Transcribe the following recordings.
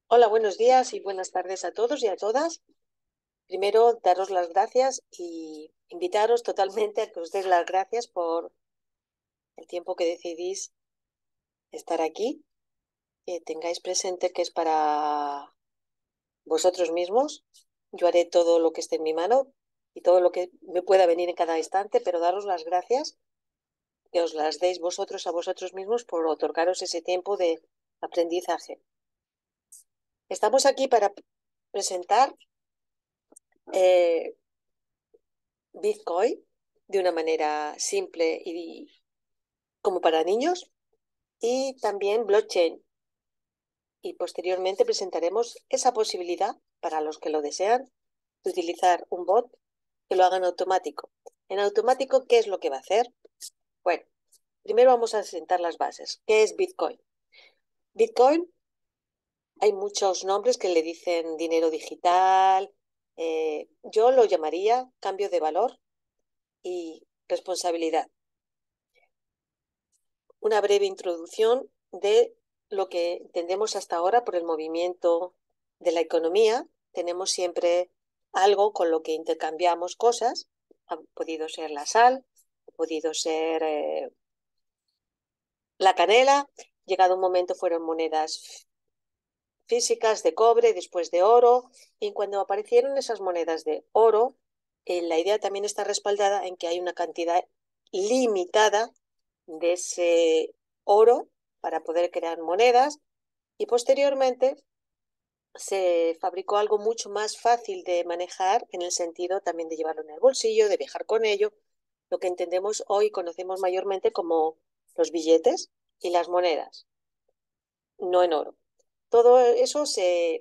Hola, buenos días y buenas tardes a todos y a todas. Primero, daros las gracias y invitaros totalmente a que os deis las gracias por el tiempo que decidís estar aquí, que tengáis presente que es para vosotros mismos. Yo haré todo lo que esté en mi mano y todo lo que me pueda venir en cada instante, pero daros las gracias, que os las deis vosotros a vosotros mismos por otorgaros ese tiempo de aprendizaje. Estamos aquí para presentar eh, Bitcoin de una manera simple y como para niños y también blockchain. Y posteriormente presentaremos esa posibilidad para los que lo desean de utilizar un bot que lo haga en automático. En automático, ¿qué es lo que va a hacer? Bueno, primero vamos a sentar las bases. ¿Qué es Bitcoin? Bitcoin, hay muchos nombres que le dicen dinero digital. Yo lo llamaría cambio de valor y responsabilidad. Una breve introducción de lo que entendemos hasta ahora por el movimiento de la economía. Tenemos siempre algo con lo que intercambiamos cosas. Ha podido ser la sal, ha podido ser la canela. Llegado un momento fueron monedas físicas de cobre, después de oro. Y cuando aparecieron esas monedas de oro, la idea también está respaldada en que hay una cantidad limitada de ese oro para poder crear monedas y posteriormente se fabricó algo mucho más fácil de manejar en el sentido también de llevarlo en el bolsillo, de viajar con ello, lo que entendemos hoy, conocemos mayormente como los billetes y las monedas, no en oro. Todo eso se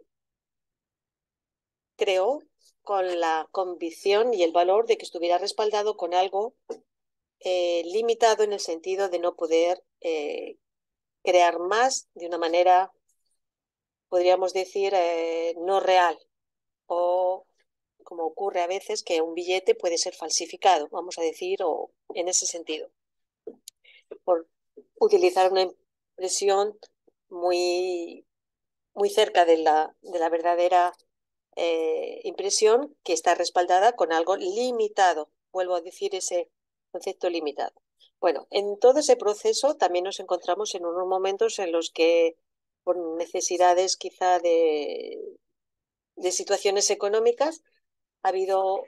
creó con la convicción y el valor de que estuviera respaldado con algo limitado en el sentido de no poder crear más de una manera, podríamos decir, no real o como ocurre a veces que un billete puede ser falsificado, vamos a decir, o en ese sentido, por utilizar una impresión muy, muy cerca de la verdadera impresión que está respaldada con algo limitado. Vuelvo a decir ese concepto limitado. Bueno, en todo ese proceso también nos encontramos en unos momentos en los que, por necesidades quizá de situaciones económicas, ha habido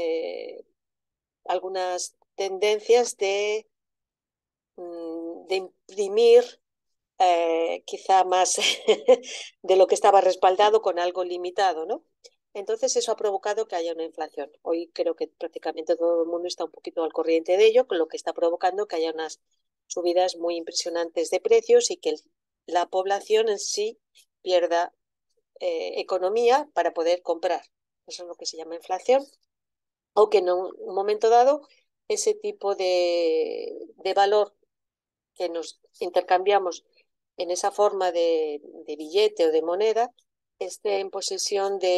algunas tendencias de imprimir quizá más de lo que estaba respaldado con algo limitado, ¿no? Entonces eso ha provocado que haya una inflación. Hoy creo que prácticamente todo el mundo está un poquito al corriente de ello, con lo que está provocando que haya unas subidas muy impresionantes de precios y que la población en sí pierda economía para poder comprar. Eso es lo que se llama inflación. O que en un momento dado ese tipo de valor que nos intercambiamos en esa forma de billete o de moneda esté en posesión de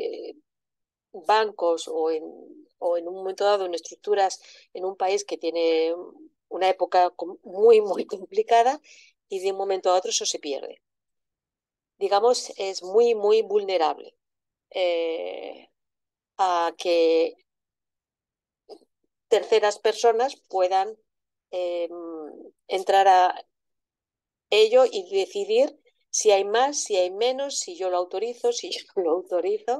bancos o en un momento dado en estructuras en un país que tiene una época muy, muy complicada y de un momento a otro eso se pierde. Digamos, es muy, muy vulnerable a que terceras personas puedan eh, entrar a ello y decidir si hay más, si hay menos, si yo lo autorizo, si yo no lo autorizo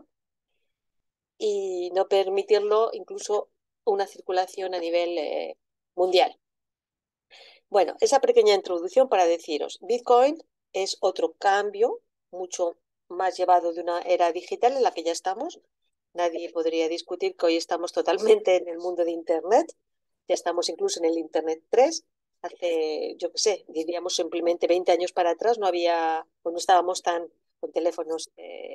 y no permitirlo incluso una circulación a nivel mundial. Bueno, esa pequeña introducción para deciros, Bitcoin es otro cambio mucho más llevado de una era digital en la que ya estamos. Nadie podría discutir que hoy estamos totalmente en el mundo de Internet. Ya estamos incluso en el Internet 3. Hace, yo qué sé, diríamos simplemente 20 años para atrás no había, o no estábamos tan con teléfonos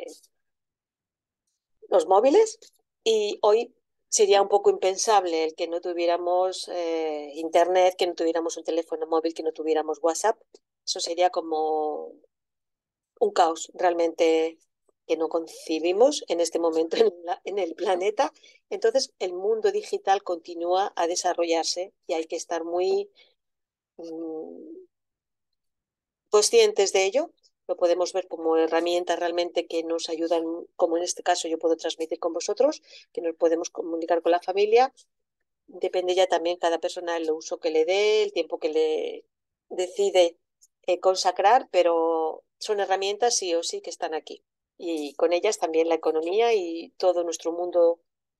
los móviles y hoy sería un poco impensable el que no tuviéramos internet, que no tuviéramos un teléfono móvil, que no tuviéramos WhatsApp. Eso sería como un caos realmente que no concibimos en este momento en el planeta. Entonces, el mundo digital continúa a desarrollarse y hay que estar muy conscientes de ello. lo podemos ver como herramientas realmente que nos ayudan, como en este caso yo puedo transmitir con vosotros, que nos podemos comunicar con la familia. Depende ya también cada persona el uso que le dé, el tiempo que le decide consagrar, pero son herramientas sí o sí que están aquí. Y con ellas también la economía y todo nuestro mundo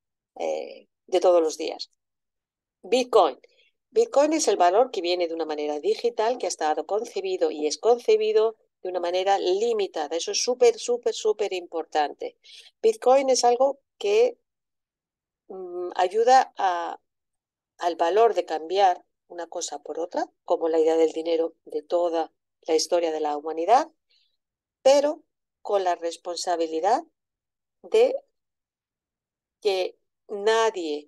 de todos los días. Bitcoin. Bitcoin es el valor que viene de una manera digital, que ha estado concebido y es concebido de una manera limitada. Eso es súper, súper, súper importante. Bitcoin es algo que ayuda al valor de cambiar una cosa por otra, como la idea del dinero de toda la historia de la humanidad, pero con la responsabilidad de que nadie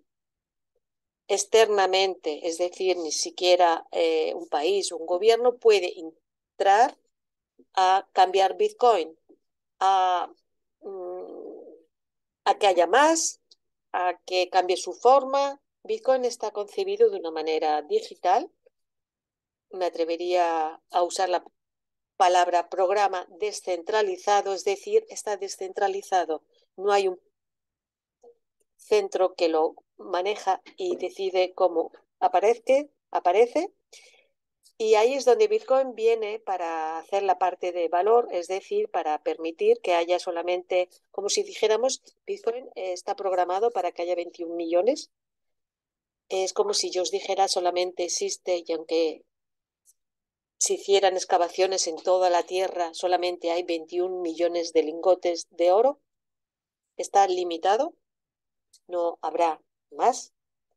externamente, es decir, ni siquiera un país o un gobierno puede entrar a cambiar Bitcoin, a, mm, a que haya más, a que cambie su forma. Bitcoin está concebido de una manera digital. Me atrevería a usar la palabra programa descentralizado, es decir, está descentralizado. No hay un centro que lo maneja y decide cómo aparece. Y ahí es donde Bitcoin viene para hacer la parte de valor, es decir, para permitir que haya solamente, como si dijéramos, Bitcoin está programado para que haya 21 millones. Es como si yo os dijera solamente existe y aunque se hicieran excavaciones en toda la Tierra, solamente hay 21 millones de lingotes de oro. Está limitado, no habrá más.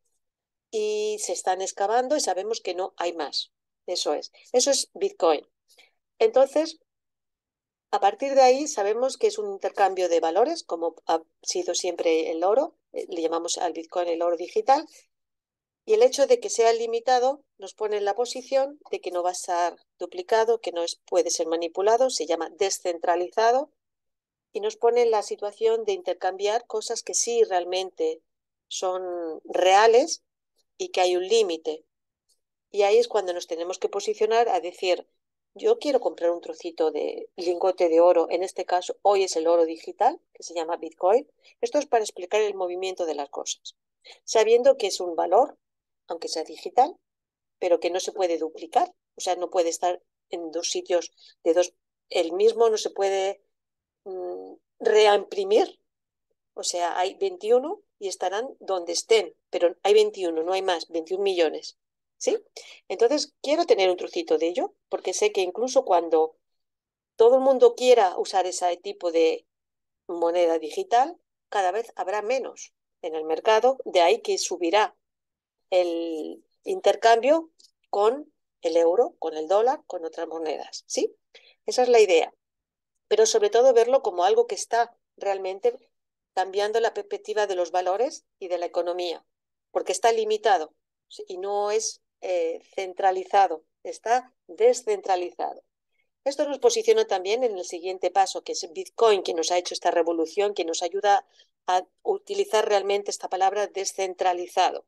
Y se están excavando y sabemos que no hay más. Eso es Bitcoin. Entonces, a partir de ahí sabemos que es un intercambio de valores, como ha sido siempre el oro, le llamamos al Bitcoin el oro digital, y el hecho de que sea limitado nos pone en la posición de que no va a ser duplicado, que no puede ser manipulado, se llama descentralizado, y nos pone en la situación de intercambiar cosas que sí realmente son reales y que hay un límite. Y ahí es cuando nos tenemos que posicionar a decir, yo quiero comprar un trocito de lingote de oro, en este caso hoy es el oro digital, que se llama Bitcoin. Esto es para explicar el movimiento de las cosas, sabiendo que es un valor, aunque sea digital, pero que no se puede duplicar, o sea, no puede estar en dos sitios de dos, el mismo no se puede reimprimir, o sea, hay 21 y estarán donde estén, pero hay 21, no hay más, 21 millones. ¿Sí? Entonces, quiero tener un trocito de ello, porque sé que incluso cuando todo el mundo quiera usar ese tipo de moneda digital, cada vez habrá menos en el mercado, de ahí que subirá el intercambio con el euro, con el dólar, con otras monedas. ¿Sí? Esa es la idea. Pero sobre todo verlo como algo que está realmente cambiando la perspectiva de los valores y de la economía, porque está limitado y no es centralizado, está descentralizado. Esto nos posiciona también en el siguiente paso, que es Bitcoin, que nos ha hecho esta revolución, que nos ayuda a utilizar realmente esta palabra descentralizado.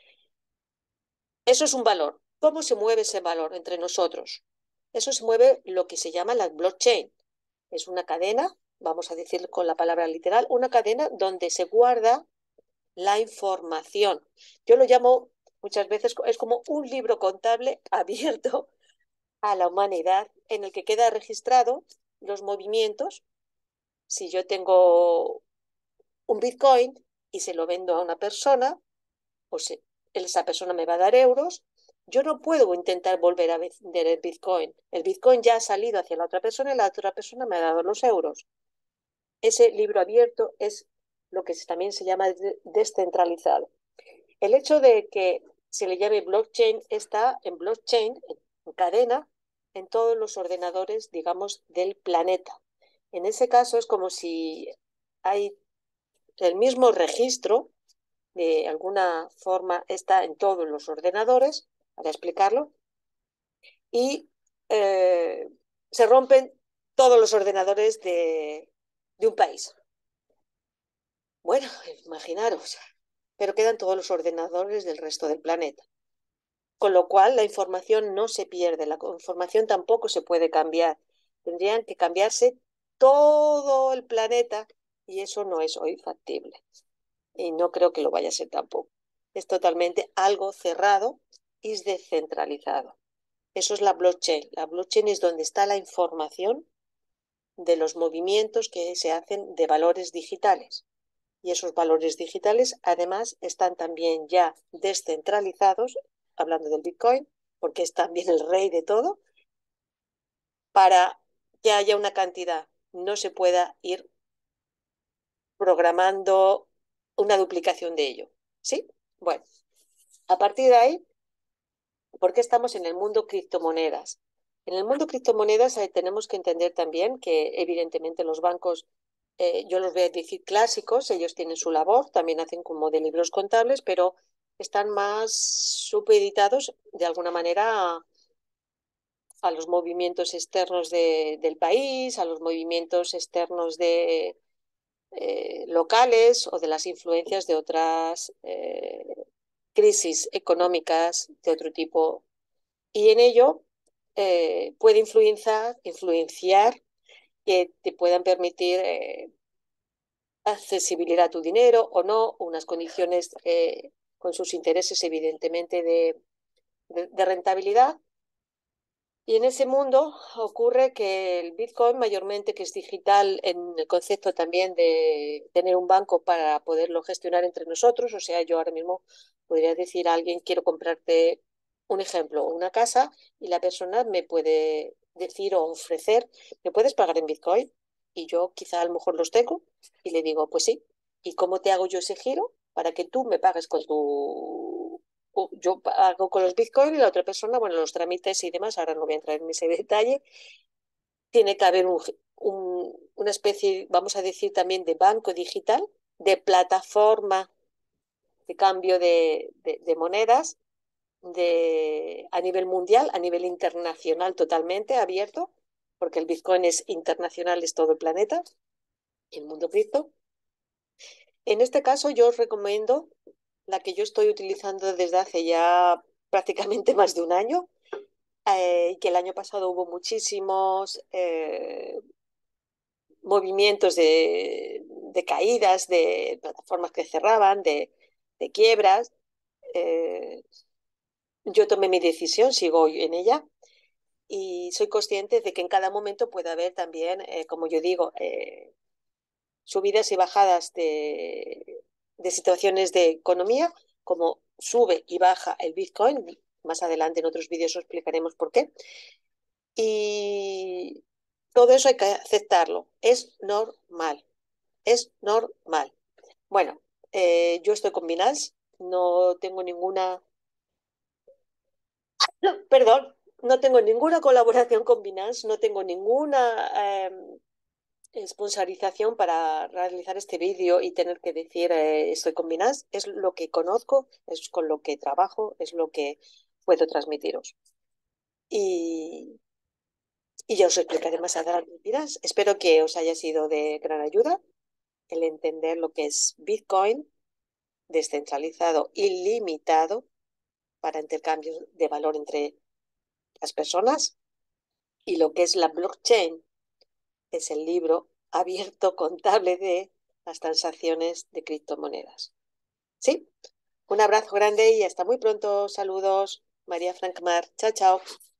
Eso es un valor. ¿Cómo se mueve ese valor entre nosotros? Eso se mueve lo que se llama la blockchain. Es una cadena, vamos a decir con la palabra literal, una cadena donde se guarda la información. Yo lo llamo muchas veces, es como un libro contable abierto a la humanidad en el que queda registrado los movimientos. Si yo tengo un Bitcoin y se lo vendo a una persona, pues esa persona me va a dar euros. Yo no puedo intentar volver a vender el Bitcoin. El Bitcoin ya ha salido hacia la otra persona y la otra persona me ha dado los euros. Ese libro abierto es lo que también se llama descentralizado. El hecho de que se le llame blockchain está en blockchain, en cadena, en todos los ordenadores, digamos, del planeta. En ese caso es como si hay el mismo registro, de alguna forma está en todos los ordenadores, para explicarlo, y se rompen todos los ordenadores de un país. Bueno, imaginaros, pero quedan todos los ordenadores del resto del planeta. Con lo cual la información no se pierde, la información tampoco se puede cambiar. Tendrían que cambiarse todo el planeta y eso no es hoy factible. Y no creo que lo vaya a ser tampoco. Es totalmente algo cerrado y descentralizado. Eso es la blockchain. La blockchain es donde está la información de los movimientos que se hacen de valores digitales. Y esos valores digitales, además, están también ya descentralizados, hablando del Bitcoin, porque es también el rey de todo, para que haya una cantidad. No se pueda ir programando una duplicación de ello. ¿Sí? Bueno, a partir de ahí, ¿por qué estamos en el mundo criptomonedas? En el mundo criptomonedas tenemos que entender también que evidentemente los bancos, yo los voy a decir clásicos, ellos tienen su labor, también hacen como de libros contables, pero están más supeditados de alguna manera a los movimientos externos del país, a los movimientos externos locales o de las influencias de otras crisis económicas de otro tipo. Y en ello puede influenciar que te puedan permitir accesibilidad a tu dinero o no, unas condiciones con sus intereses evidentemente de rentabilidad. Y en ese mundo ocurre que el Bitcoin mayormente, que es digital en el concepto también de tener un banco para poderlo gestionar entre nosotros, o sea, yo ahora mismo podría decir a alguien, quiero comprarte un ejemplo, una casa, y la persona me puede decir o ofrecer, ¿me puedes pagar en Bitcoin? Y yo quizá a lo mejor los tengo y le digo, pues sí. ¿Y cómo te hago yo ese giro para que tú me pagues con tu yo hago con los Bitcoin y la otra persona, bueno, los trámites y demás, ahora no voy a entrar en ese detalle, tiene que haber una especie, vamos a decir también, de banco digital, de plataforma de cambio de monedas a nivel mundial, a nivel internacional totalmente abierto, porque el Bitcoin es internacional, es todo el planeta, el mundo cripto. En este caso yo os recomiendo la que yo estoy utilizando desde hace ya prácticamente más de un año, que el año pasado hubo muchísimos movimientos de caídas, de plataformas que cerraban, de quiebras. Eh, yo tomé mi decisión, sigo en ella y soy consciente de que en cada momento puede haber también, como yo digo, subidas y bajadas de situaciones de economía, como sube y baja el Bitcoin. Más adelante en otros vídeos os explicaremos por qué. Y todo eso hay que aceptarlo. Es normal. Es normal. Bueno, yo estoy con Binance. No tengo ninguna, no, perdón, no tengo ninguna colaboración con Binance. No tengo ninguna sponsorización para realizar este vídeo y tener que decir estoy con Binance. Es lo que conozco, es con lo que trabajo, es lo que puedo transmitiros. Y, y ya os explicaré más adelante. Binance. Espero que os haya sido de gran ayuda el entender lo que es Bitcoin descentralizado y limitado para intercambios de valor entre las personas y lo que es la blockchain, es el libro abierto contable de las transacciones de criptomonedas. ¿Sí? Un abrazo grande y hasta muy pronto. Saludos, María Francmar. Chao, chao.